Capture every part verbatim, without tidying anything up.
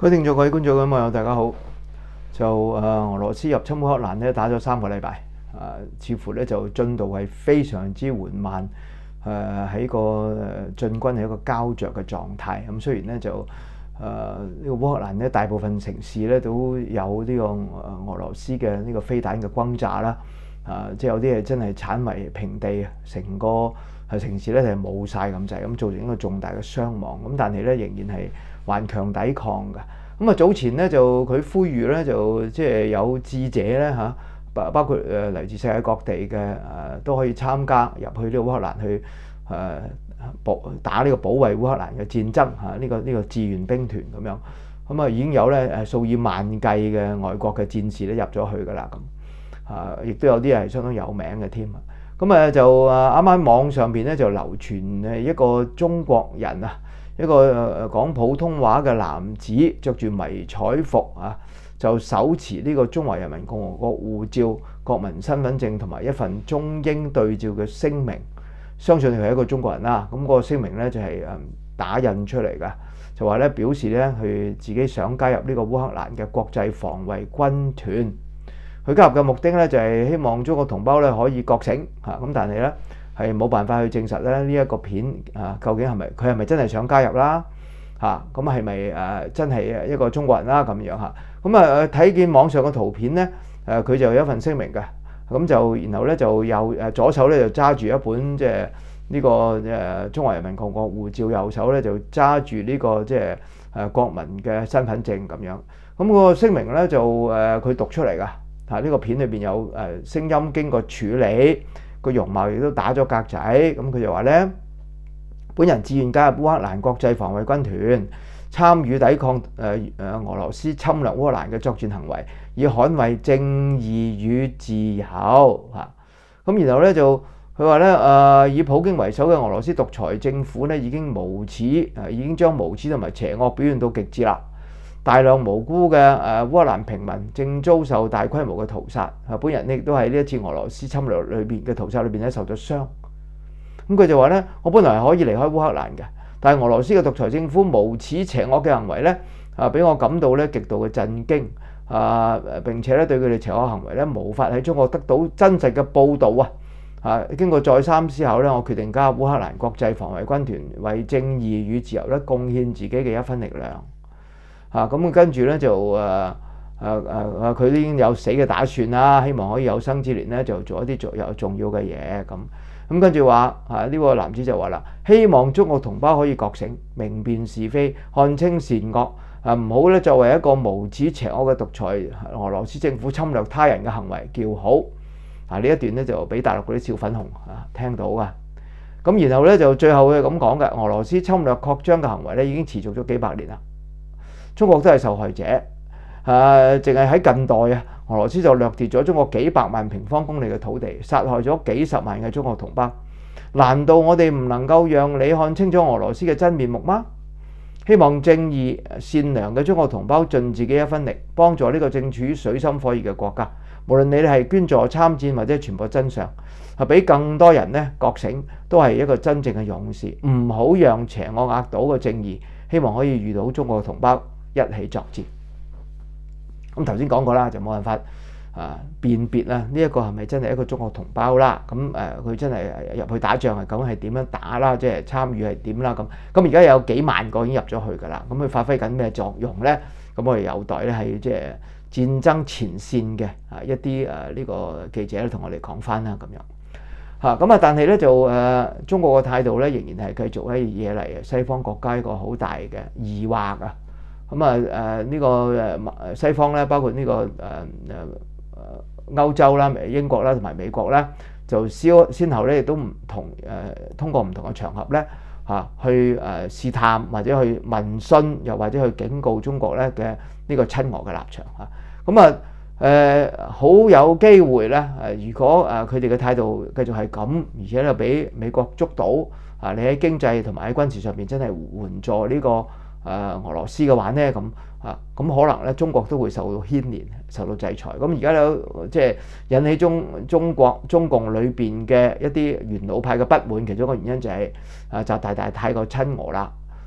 各位聽眾、各位觀眾、各位網友，大家好。就誒、呃、俄羅斯入侵烏克蘭咧，打咗三個禮拜，誒、呃、似乎咧就進度係非常之緩慢，誒、呃、喺個誒進軍係一個膠着嘅狀態。咁雖然咧就誒呢、呃這個烏克蘭咧大部分城市咧都有呢個俄羅斯嘅呢個飛彈嘅轟炸啦，啊、呃、即係有啲係真係剷為平地，成個係城市咧係冇晒咁滯，咁造成一個重大嘅傷亡。咁但係咧仍然係頑強抵抗嘅。咁啊，早前咧就佢呼籲咧就即係有智者咧嚇，包包括誒嚟自世界各地嘅誒都可以參加入去呢個烏克蘭去誒保打呢個保衛烏克蘭嘅戰爭嚇，呢個呢個志願兵團咁樣。咁啊已經有咧誒數以萬計嘅外國嘅戰士咧入咗去㗎啦咁，啊亦都有啲係相當有名嘅添啊。咁啊就啊啱啱網上邊咧就流傳誒一個中國人啊。一個講普通話嘅男子，着住迷彩服啊，就手持呢個中華人民共和國護照、國民身份證同埋一份中英對照嘅聲明，相信佢係一個中國人啦。咁、那個聲明咧就係誒打印出嚟㗎，就話咧表示咧佢自己想加入呢個烏克蘭嘅國際防衛軍團。佢加入嘅目的咧就係希望中國同胞咧可以覺醒嚇，咁但係咧，係冇辦法去證實咧呢一個片啊，究竟係咪佢係咪真係想加入啦？嚇咁係咪誒真係一個中國人啦？咁樣嚇咁啊睇見網上嘅圖片咧，誒佢就有一份聲明嘅，咁就然後咧就右誒左手咧就揸住一本即係呢個誒中華人民共和國護照，右手咧就揸住呢個即係誒國民嘅身份證咁樣。咁個聲明咧就誒佢讀出嚟㗎嚇，呢個片裏邊有誒聲音經過處理。個容貌亦都打咗格仔，咁佢就話咧：本人自願加入烏克蘭國際防衛軍團，參與抵抗誒誒俄羅斯侵略烏克蘭嘅作戰行為，以捍衛正義與自由嚇。咁然後咧就佢話咧誒，以普京為首嘅俄羅斯獨裁政府咧已經無恥誒，已經將無恥同埋邪惡表現到極致啦。大量無辜嘅誒烏克蘭平民正遭受大規模嘅屠殺，啊，本人亦都喺呢一次俄羅斯侵略裏邊嘅屠殺裏邊咧受咗傷。咁佢就話咧：我本來係可以離開烏克蘭嘅，但係俄羅斯嘅獨裁政府無恥邪惡嘅行為咧，啊，俾我感到咧極度嘅震驚啊！並且咧對佢哋邪惡行為咧無法喺中國得到真實嘅報導啊！啊，經過再三思考咧，我決定加入烏克蘭國際防衛軍團，為正義與自由咧貢獻自己嘅一分力量。啊，咁跟住咧就誒誒誒誒，佢已經有死嘅打算啦，希望可以有生之年咧就做一啲重有重要嘅嘢咁。咁跟住話啊，呢個男子就話啦，希望中國同胞可以覺醒，明辨是非，看清善惡，啊唔好咧作為一個無恥邪惡嘅獨裁俄羅斯政府侵略他人嘅行為叫好。啊呢一段咧就俾大陸嗰啲小粉紅啊聽到噶。咁然後咧就最後佢咁講嘅，俄羅斯侵略擴張嘅行為咧已經持續咗幾百年啦。中國都係受害者，誒、呃，淨係喺近代啊，俄羅斯就掠奪咗中國幾百萬平方公里嘅土地，殺害咗幾十萬嘅中國同胞。難道我哋唔能夠讓你看清楚俄羅斯嘅真面目嗎？希望正義善良嘅中國同胞盡自己一分力，幫助呢個正處於水深火熱嘅國家。無論你哋係捐助參戰或者傳播真相，係俾更多人咧覺醒，都係一個真正嘅勇士。唔好讓邪惡壓倒嘅正義，希望可以遇到中國嘅同胞。一起作戰。咁頭先講過啦，就冇辦法啊辨別啦，呢一個係咪真係一個中國同胞啦？咁誒佢真係入去打仗係究竟係點樣打啦？即係參與係點啦？咁咁而家有幾萬個已經入咗去㗎啦。咁佢發揮緊咩作用咧？咁我哋有待咧係即係戰爭前線嘅啊一啲誒呢個記者咧同我哋講翻啦咁樣嚇。咁啊，但係咧就誒中國嘅態度咧仍然係繼續咧惹嚟西方國家一個好大嘅疑惑啊！咁啊誒呢個誒西方咧，包括呢個誒誒誒歐洲啦、英國啦同埋美國咧，就先先後咧亦都唔同誒通過唔同嘅場合咧嚇去誒試探或者去問詢，又或者去警告中國咧嘅呢個親俄嘅立場嚇。咁啊誒好有機會咧誒，如果誒佢哋嘅態度繼續係咁，而且咧俾美國捉到啊，你喺經濟同埋喺軍事上邊真係援助呢個誒俄羅斯嘅話咧，咁啊咁可能咧中國都會受到牽連、受到制裁。咁而家有即係引起中中國中共裏邊嘅一啲元老派嘅不滿，其中一個原因就係啊習大大太過親俄啦，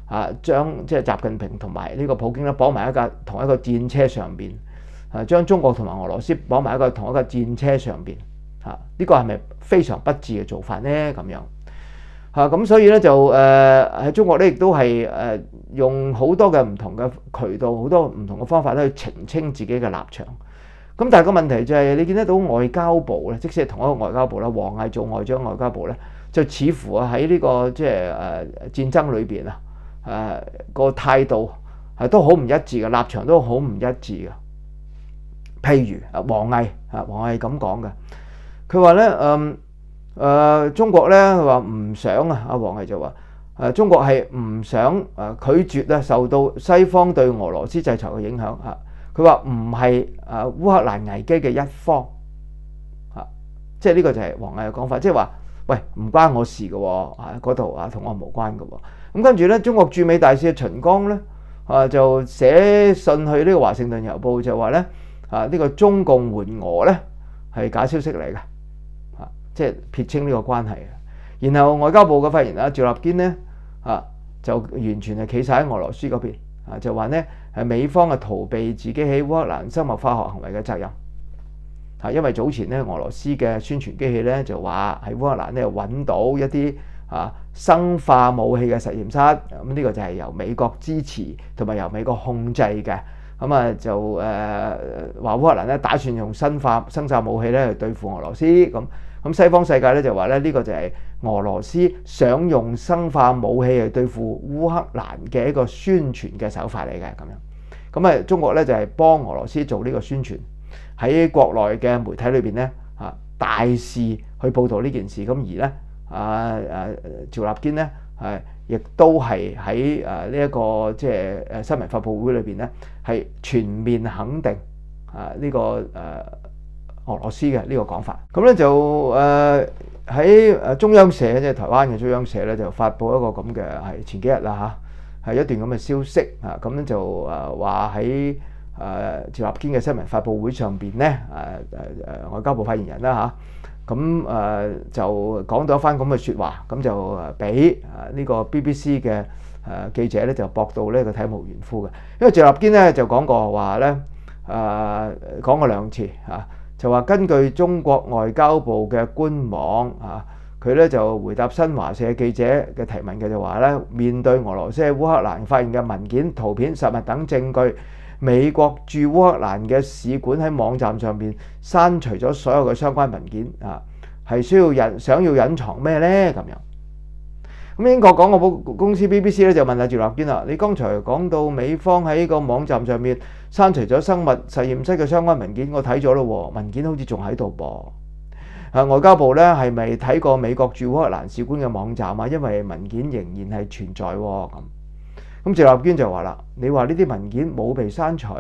啊將即係習近平同埋呢個普京咧綁埋一架同一個戰車上邊，啊將中國同埋俄羅斯綁埋一個同一個戰車上邊，啊呢個係咪非常不智嘅做法呢？咁樣啊咁所以咧就誒喺中國咧亦都係誒用好多嘅唔同嘅渠道，好多唔同嘅方法咧去澄清自己嘅立場。咁但係個問題就係你見得到外交部咧，即使係同一個外交部啦，王毅做外長外交部咧，就似乎啊喺呢個即係誒戰爭裏邊啊誒個態度係都好唔一致嘅，立場都好唔一致嘅。譬如啊王毅啊王毅咁講嘅，佢話咧嗯誒中國咧佢話唔想啊，阿王毅就話誒中國係唔想誒拒絕咧受到西方對俄羅斯制裁嘅影響啊。佢話唔係誒烏克蘭危機嘅一方，啊，即係呢個就係王毅嘅講法，即係話，喂唔關我事嘅喎，啊嗰度啊同我無關嘅喎。咁跟住咧，中國駐美大使秦剛咧，啊就寫信去呢個華盛頓郵報就話咧，啊呢個中共援俄咧係假消息嚟嘅，啊即係撇清呢個關係嘅。然後外交部嘅發言人啊趙立堅咧，啊就完全係企晒喺俄羅斯嗰邊。啊，就話咧，係美方係逃避自己喺烏克蘭生物化學行為嘅責任。啊，因為早前咧，俄羅斯嘅宣傳機器咧就話喺烏克蘭咧揾到一啲啊生化武器嘅實驗室，咁、啊、呢、這個就係由美國支持同埋由美國控制嘅。咁啊就誒話烏克蘭咧打算用生化生化武器咧去對付俄羅斯。咁咁西方世界咧就話咧呢、這個就係俄羅斯想用生化武器去對付烏克蘭嘅一個宣傳嘅手法嚟嘅咁樣。咁啊中國咧就係幫俄羅斯做呢個宣傳，喺國內嘅媒體裏邊咧啊大肆去報導呢件事。咁而咧啊啊趙立堅咧係亦都係喺誒呢一個即係誒新聞發佈會裏邊咧係全面肯定啊呢、這個誒。啊俄羅斯嘅呢個講法，咁咧就誒喺誒中央社，即係台灣嘅中央社咧，就發布一個咁嘅係前幾日啦嚇，係一段咁嘅消息啊，咁咧就誒話喺誒趙立堅嘅新聞發佈會上邊咧，誒誒誒外交部發言人啦嚇，咁誒就講到一番咁嘅説話，咁就誒俾誒呢個 B B C 嘅誒記者咧就駁到呢個體無完膚嘅，因為趙立堅咧就講過話咧誒講過兩次嚇。就話根據中國外交部嘅官網啊，佢咧就回答新華社記者嘅提問嘅就話咧，面對俄羅斯喺烏克蘭發現嘅文件、圖片、實物等證據，美國駐烏克蘭嘅使館喺網站上邊刪除咗所有嘅相關文件啊，係需要隱想要隱藏咩咧咁樣？咁英國廣播公司 B B C 咧就問阿趙立堅啦，你剛才講到美方喺個網站上面刪除咗生物實驗室嘅相關文件，我睇咗咯，文件好似仲喺度噃。啊，外交部咧係咪睇過美國駐烏克蘭使館嘅網站啊？因為文件仍然係存在喎。咁咁趙立堅就話啦，你話呢啲文件冇被刪除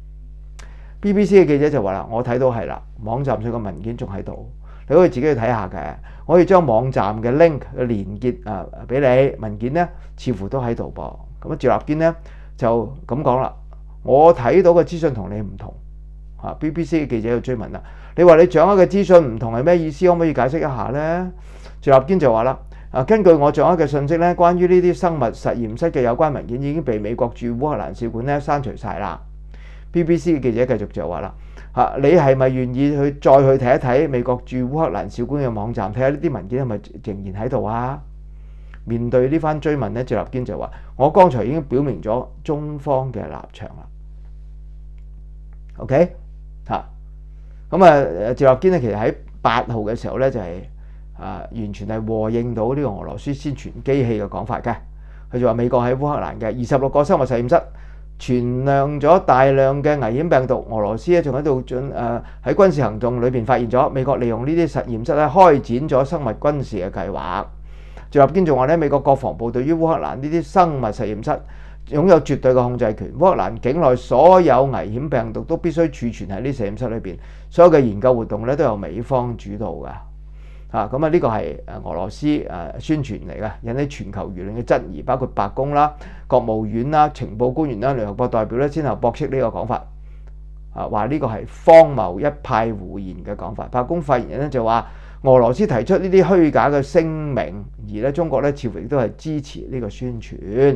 ？B B C 嘅記者就話啦，我睇到係啦，網站上嘅文件仲喺度。你可以自己去睇下嘅，我可以將網站嘅 link 嘅連結啊俾你，文件咧似乎都喺度噃。咁啊，趙立堅咧就咁講啦，我睇到嘅資訊同你唔同。啊 ，B B C 嘅記者就追問啦，你話你掌握嘅資訊唔同係咩意思？可唔可以解釋一下咧？趙立堅就話啦，啊，根據我掌握嘅信息咧，關於呢啲生物實驗室嘅有關文件已經被美國駐烏克蘭使館咧刪除晒啦。B B C 嘅記者繼續就話啦。嚇！你係咪願意去再去睇一睇美國駐烏克蘭使館嘅網站，睇下呢啲文件係咪仍然喺度啊？面對呢番追問咧，趙立堅就話：我剛才已經表明咗中方嘅立場啦。OK 嚇，咁啊，趙立堅咧其實喺八號嘅時候咧就係、是、啊完全係和應到呢個俄羅斯宣傳機器嘅講法嘅。佢就話美國喺烏克蘭嘅二十六個生物實驗室存量咗大量嘅危險病毒，俄羅斯咧仲喺度進誒喺軍事行動裏邊發現咗，美國利用呢啲實驗室咧開展咗生物軍事嘅計劃。趙立堅仲話咧，美國國防部對於烏克蘭呢啲生物實驗室擁有絕對嘅控制權，烏克蘭境內所有危險病毒都必須儲存喺呢實驗室裏邊，所有嘅研究活動咧都由美方主導㗎。啊，咁啊呢個係誒俄羅斯誒宣傳嚟嘅，引起全球輿論嘅質疑，包括白宮啦、國務院啦、情報官員啦、聯合國代表咧，先後駁斥呢個講法，啊話呢個係荒謬一派胡言嘅講法。白宮發言人咧就話，俄羅斯提出呢啲虛假嘅聲明，而咧中國咧似乎亦都係支持呢個宣傳。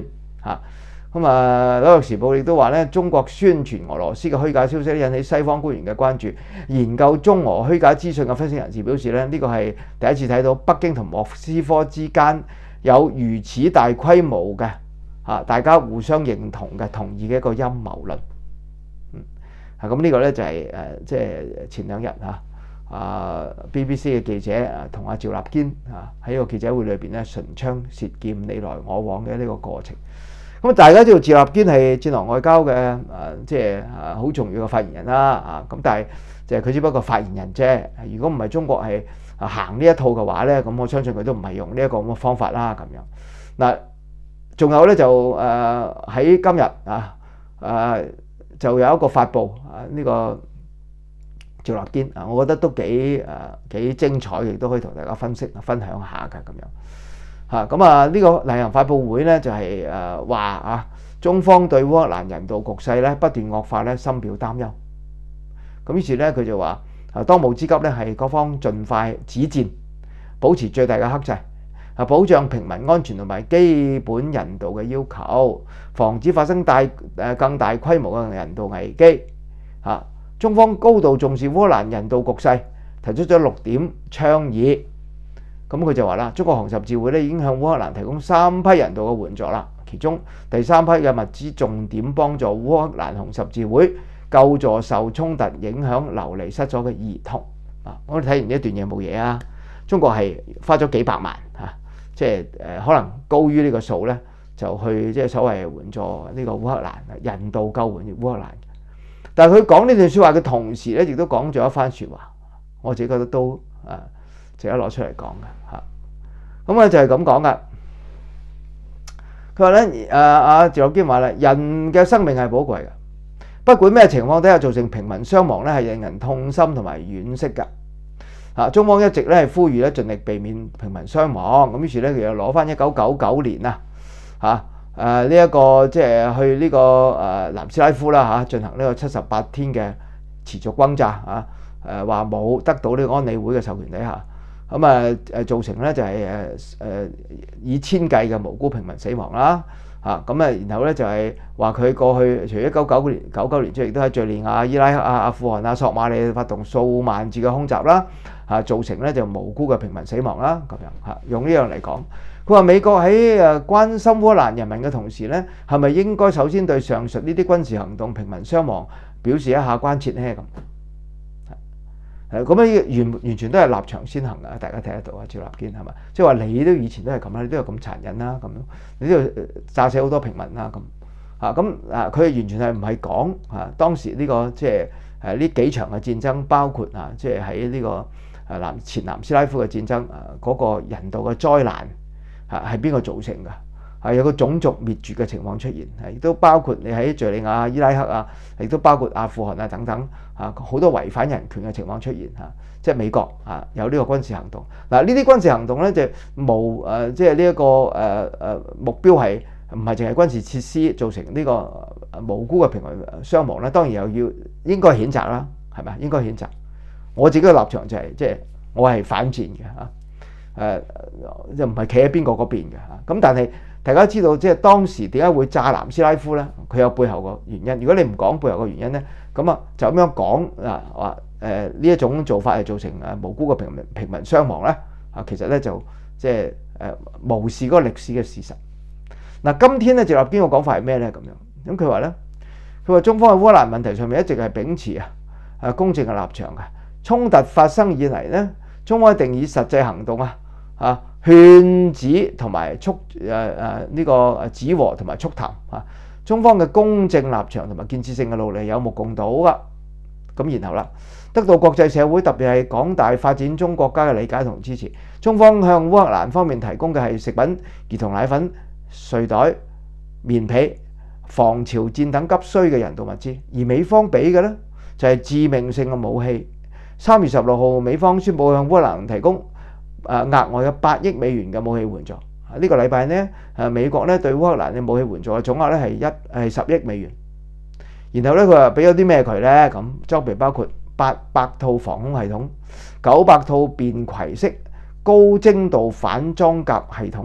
嚇。咁啊，《紐約時報》亦都話咧，中國宣傳俄羅斯嘅虛假消息引起西方官員嘅關注。研究中俄虛假資訊嘅分析人士表示咧，呢個係第一次睇到北京同莫斯科之間有如此大規模嘅嚇，大家互相認同嘅同意嘅一個陰謀論。嗯，啊咁呢個咧就係誒，即係前兩日嚇啊 B B C 嘅記者啊同阿趙立堅啊喺個記者會裏邊咧唇槍舌劍、你來我往嘅呢個過程。咁大家知道趙立堅係戰狼外交嘅誒，即係誒好重要嘅發言人啦啊！咁但係就係佢只不過發言人啫。如果唔係中國係行呢一套嘅話咧，咁我相信佢都唔係用呢一個咁嘅方法啦。咁樣嗱，仲有咧就誒喺今日啊誒就有一個發布啊呢個趙立堅啊，我覺得都幾誒幾精彩，亦都可以同大家分析分享下嘅咁樣。嚇咁啊！呢個例行發佈會咧就係誒話啊，中方對烏克蘭人道局勢咧不斷惡化咧深表擔憂。咁於是咧佢就話啊，當務之急咧係各方盡快止戰，保持最大嘅克制，啊保障平民安全同埋基本人道嘅要求，防止發生大誒更大規模嘅人道危機。嚇，中方高度重視烏克蘭人道局勢，提出咗六點倡議。咁佢就話啦，中國紅十字會咧已經向烏克蘭提供三批人道嘅援助啦，其中第三批嘅物資重點幫助烏克蘭紅十字會救助受衝突影響流離失所嘅兒童。啊，我哋睇完呢一段嘢冇嘢啊，中國係花咗幾百萬嚇，即係誒可能高於呢個數咧，就去即係所謂援助呢個烏克蘭人道救援烏克蘭。但係佢講呢段説話嘅同時咧，亦都講咗一番説話，我自己覺得都誒值得攞出嚟講嘅嚇。咁啊就係咁講噶。佢話咧誒阿趙立堅話咧，人嘅生命係寶貴嘅，不管咩情況底下造成平民傷亡咧，係令人痛心同埋惋惜㗎。嚇，中方一直咧係呼籲咧盡力避免平民傷亡。咁於是咧佢又攞翻一九九九年啊嚇誒呢一個即係去呢個誒南斯拉夫啦嚇進行呢個七十八天嘅持續轟炸啊誒話冇得到呢個安理會嘅授權底下。咁啊誒造成咧就係誒誒以千計嘅無辜平民死亡啦嚇，咁啊然後咧就係話佢過去除咗一九九年九九年之外，亦都喺敍利亞、伊拉克啊、阿富汗啊、索馬里發動數萬次嘅空襲啦嚇，造成咧就無辜嘅平民死亡啦咁樣嚇。用呢樣嚟講，佢話美國喺誒關心烏克蘭人民嘅同時咧，係咪應該首先對上述呢啲軍事行動平民傷亡表示一下關切咧咁？誒咁樣完完全都係立場先行嘅，大家睇得到啊！趙立堅係嘛？即係話你都以前都係咁啦，你都有咁殘忍啦，咁樣你都要炸死好多平民啦，咁啊咁啊，佢完全係唔係講啊當時呢個即係誒呢幾場嘅戰爭，包括啊即係喺呢個誒南前南斯拉夫嘅戰爭啊嗰個人道嘅災難啊係邊個造成㗎？係有個種族滅絕嘅情況出現，係亦都包括你喺敍利亞、伊拉克啊，亦都包括阿富汗啊等等啊，好多違反人權嘅情況出現嚇，即係美國啊有呢個軍事行動。嗱呢啲軍事行動咧就無誒，即係呢一個誒誒目標係唔係淨係軍事設施造成呢個無辜嘅平民傷亡咧？當然又要應該譴責啦，係咪？應該譴責。我自己嘅立場就係即係我係反戰嘅嚇，誒就唔係企喺邊個嗰邊嘅嚇。咁但係大家知道即係當時點解會炸南斯拉夫咧？佢有背後個原因。如果你唔講背後個原因咧，咁啊就咁樣講啊話誒呢一種做法係造成誒無辜嘅平民平民傷亡咧啊，其實咧就即係誒無視嗰個歷史嘅事實。嗱，今天咧趙立堅嘅講法係咩咧？咁樣咁佢話咧，佢話中方喺烏克蘭問題上面一直係秉持啊誒公正嘅立場嘅。衝突發生以嚟咧，中方一定以實際行動啊啊勸止同埋促誒誒呢個誒止和同埋促談啊。中方嘅公正立場同埋建設性嘅努力有目共睹噶。咁然後啦，得到國際社會特別係廣大發展中國家嘅理解同支持，中方向烏克蘭方面提供嘅係食品、兒童奶粉、睡袋、棉被、防潮戰等急需嘅人道物資，而美方俾嘅呢，就係致命性嘅武器。三月十六號，美方宣布向烏克蘭提供誒額外嘅八億美元嘅武器援助。呢個禮拜呢，誒美國咧對烏克蘭嘅武器援助嘅總額咧係一係十億美元。然後咧佢話俾咗啲咩佢咧？咁裝備包括八百套防空系統、九百套便攜式高精度反裝甲系統、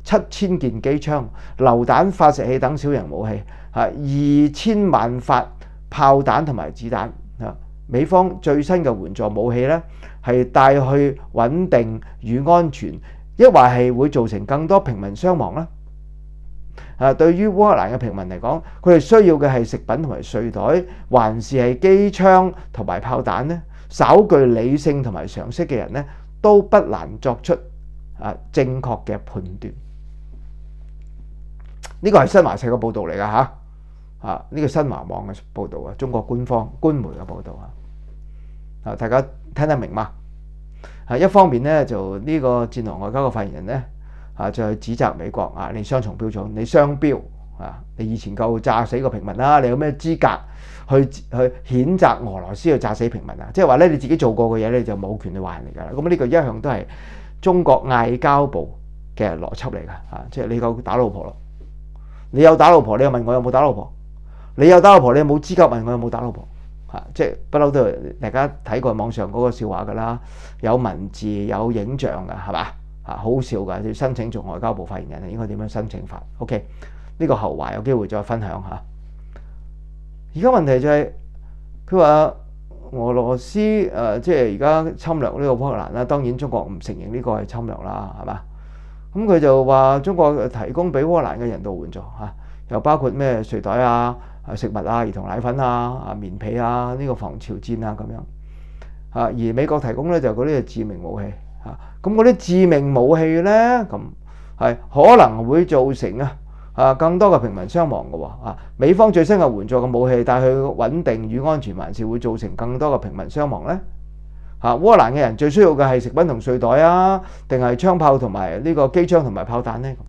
七千件機槍、榴彈、發射器等小型武器，嚇二千萬發炮彈同埋子彈。啊，美方最新嘅援助武器咧，係帶去穩定與安全，抑或係會造成更多平民傷亡咧？啊，對於烏克蘭嘅平民嚟講，佢哋需要嘅係食品同埋睡袋，還是係機槍同埋炮彈呢？稍具理性同埋常識嘅人呢，都不難作出啊正確嘅判斷。呢個係新華社嘅報導嚟㗎嚇，啊呢個新華網嘅報導啊，中國官方官媒嘅報導啊，啊大家聽得明嗎？啊一方面呢，就呢個戰狼外交嘅發言人呢。啊！就係指責美國啊！你雙重標準，你雙標啊！你以前夠炸死個平民啦，你有咩資格去去譴責俄羅斯去炸死平民啊？即係話咧，你自己做過嘅嘢，你就冇權去話人嚟㗎啦。咁呢個一向都係中國外交部嘅邏輯嚟㗎啊！即係你夠打老婆咯，你有打老婆，你又問我有冇打老婆？你有打老婆，你有冇資格問我有冇打老婆？啊！即係不嬲都係大家睇過網上嗰個笑話㗎啦，有文字有影像㗎，係嘛？啊，好笑㗎！要申請做外交部發言人，應該點樣申請法 ？OK， 呢個後話有機會再分享下。而家問題就係佢話俄羅斯誒、呃，即係而家侵略呢個烏克蘭啦。當然中國唔承認呢個係侵略啦，係嘛？咁佢就話中國提供俾烏克蘭嘅人道援助嚇，又包括咩睡袋啊、食物啊、兒童奶粉啊、啊棉被啊、呢、這個防潮氈啊咁樣。啊，而美國提供咧就嗰啲係致命武器。咁嗰啲致命武器咧，咁係可能會造成啊啊更多嘅平民傷亡嘅喎啊！美方最新嘅援助嘅武器帶去穩定與安全，還是會造成更多嘅平民傷亡咧？啊，烏克蘭嘅人最需要嘅係食品同睡袋啊，定係槍炮同埋呢個機槍同埋炮彈咧？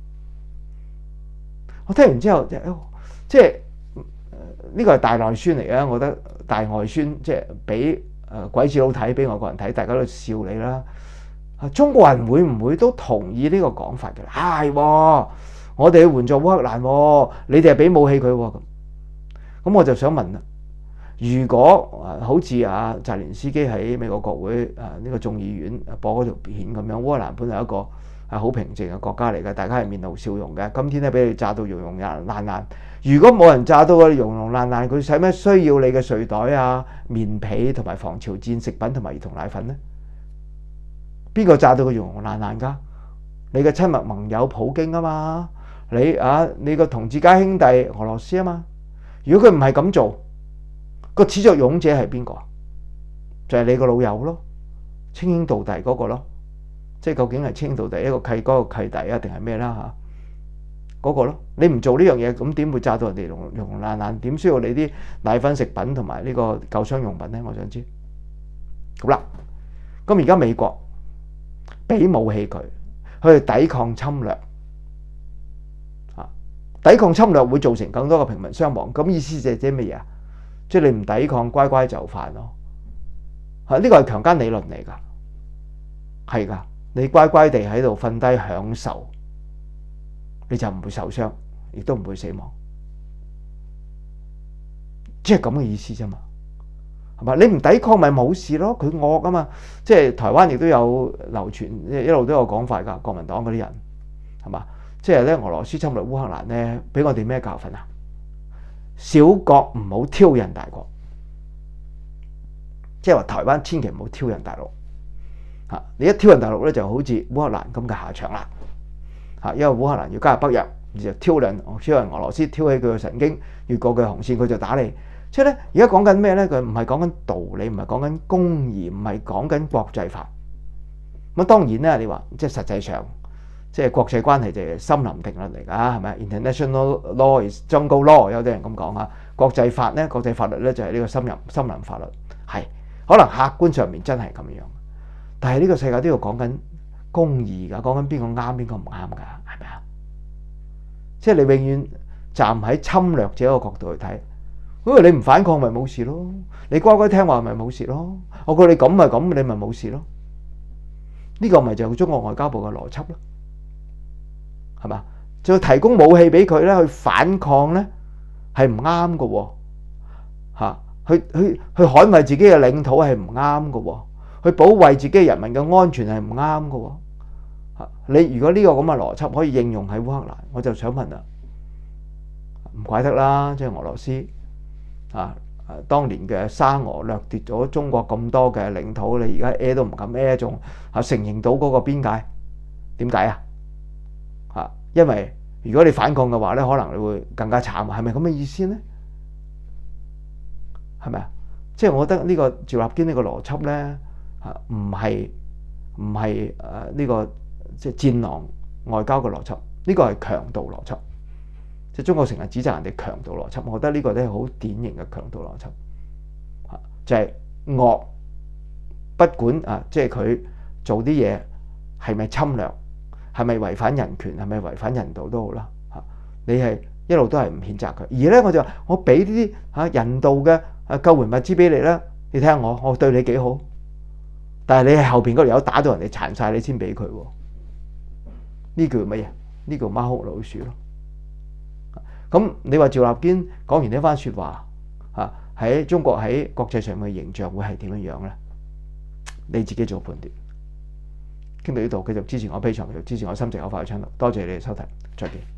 我聽完之後，即係呢個係大內宣嚟嘅，我覺得大外宣即係俾誒鬼子佬睇，俾外國人睇，大家都笑你啦。中國人會唔會都同意呢個講法嘅？係、哎，我哋去援助烏克蘭，你哋係俾武器佢咁。咁我就想問啦，如果啊好似啊澤連斯基喺美國國會啊呢個眾議院播嗰條片咁樣，烏克蘭本來係一個係好平靜嘅國家嚟嘅，大家係面露笑容嘅。今天咧俾你炸到溶溶爛爛，如果冇人炸到佢溶溶爛爛，佢使咩需要你嘅睡袋啊、棉被同埋防潮氈、食品同埋兒童奶粉呢？邊個炸到佢溶溶爛爛㗎？你嘅親密盟友普京啊嘛，你啊你個同志家兄弟俄羅斯啊嘛。如果佢唔係咁做，個始作俑者係邊個？就係、是、你個老友咯，稱兄道弟嗰個咯。即係究竟係稱兄道弟一個契哥個契弟啊，定係咩啦嚇？嗰、那個咯，你唔做呢樣嘢，咁點會炸到人哋溶溶爛爛？點需要你啲奶粉食品同埋呢個救傷用品咧？我想知。好啦，咁而家美國俾武器佢，去抵抗侵略，啊！抵抗侵略會造成更多嘅平民傷亡。咁意思就係即係乜嘢啊？即係你唔抵抗，乖乖就範咯。啊！呢個係強姦理論嚟㗎，係㗎。你乖乖地喺度瞓低享受，你就唔會受傷，亦都唔會死亡。即係咁嘅意思啫嘛。係嘛？你唔抵抗咪冇事咯，佢惡啊嘛。即係台灣亦都有流傳，一路都有講法㗎。國民黨嗰啲人係嘛？即係咧，俄羅斯侵略烏克蘭咧，俾我哋咩教訓啊？小國唔好挑釁大國，即係話台灣千祈唔好挑釁大陸嚇。你一挑釁大陸咧，就好似烏克蘭咁嘅下場啦嚇。因為烏克蘭要加入北約，你就挑釁，挑釁俄羅斯，挑起佢嘅神經，越過佢紅線，佢就打你。即係咧，而家講緊咩咧？佢唔係講緊道理，唔係講緊公義，唔係講緊國際法。咁當然咧，你話即係實際上，即係國際關係就係森林定律嚟㗎，係咪 ？International law is jungle law，有啲人咁講啊。國際法咧，國際法律咧就係呢個森林森林法律，係可能客觀上面真係咁樣，但係呢個世界都要講緊公義㗎，講緊邊個啱邊個唔啱㗎，係咪啊？即係你永遠站喺侵略者個角度去睇。因為你唔反抗咪冇事咯，你乖乖聽話咪冇事咯。我覺得你咁咪咁，你咪冇事咯。呢、這個咪就係中國外交部嘅邏輯咯，係嘛？就提供武器俾佢咧，去反抗咧係唔啱嘅喎，嚇！去去去捍衞自己嘅領土係唔啱嘅喎，去保衞自己人民嘅安全係唔啱嘅喎， 嚇，你如果呢個咁嘅邏輯可以應用喺烏克蘭，我就想問啦，唔怪得啦，即係俄羅斯啊，當年嘅沙俄掠奪咗中國咁多嘅領土，你而家 A 都唔敢 A， 仲嚇承認到嗰個邊界，點解啊？嚇，因為如果你反抗嘅話咧，可能你會更加慘，係咪咁嘅意思咧？係咪啊？即係我覺得呢個趙立堅呢個邏輯咧嚇，唔係唔係誒呢個即係戰狼外交嘅邏輯，呢個係強盜邏輯。即係中國成日指責人哋強盜邏輯，我覺得呢個咧係好典型嘅強盜邏輯嚇，就係惡，不管啊，即係佢做啲嘢係咪侵略，係咪違反人權，係咪違反人道都好啦嚇，你係一路都係唔譴責佢。而咧我就話我俾呢啲嚇人道嘅啊救援物資俾你啦，你睇下我我對你幾好，但係你係後邊嗰條友打到人哋殘晒，你先俾佢喎，呢叫乜嘢？呢叫貓哭老鼠咯。咁你話趙立堅講完呢番説話嚇，喺中國喺國際上嘅形象會係點樣樣咧？你自己做判斷。傾到呢度，繼續支持我 Patreon，繼續支持我心直口快嘅頻道。多謝你哋收睇，再見。